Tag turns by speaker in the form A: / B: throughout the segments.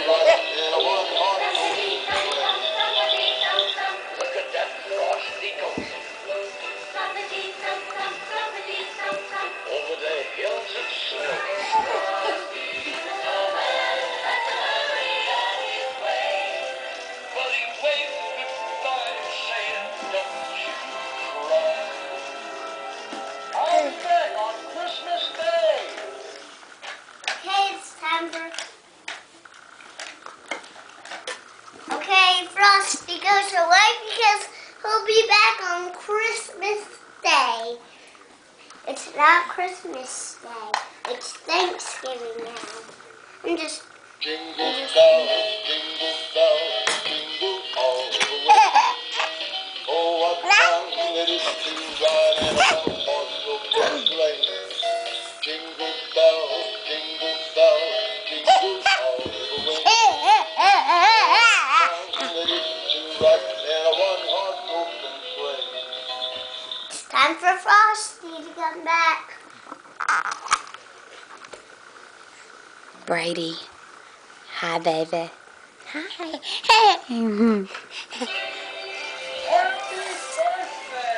A: Look at that frosty ghost. Over the hills of snow. But he waved goodbye saying, don't you cry. I'll be back on Christmas Day.
B: Okay, it's time for... Okay, Frosty goes away because he'll be back on Christmas Day. It's not Christmas Day. It's Thanksgiving now. I'm just...
A: Jingle bells, jingle all the way. Oh, what fun it is to ride in a one-horse open sleigh. Jingle bells, jingle all the way. Fun it is to ride in a one-horse open sleigh.
B: It's time for Frosty to come back.
C: Brady. Hi, baby. Hi.
A: Happy birthday!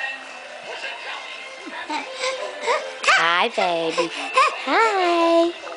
A: Frosty,
C: Hi, baby. Hi.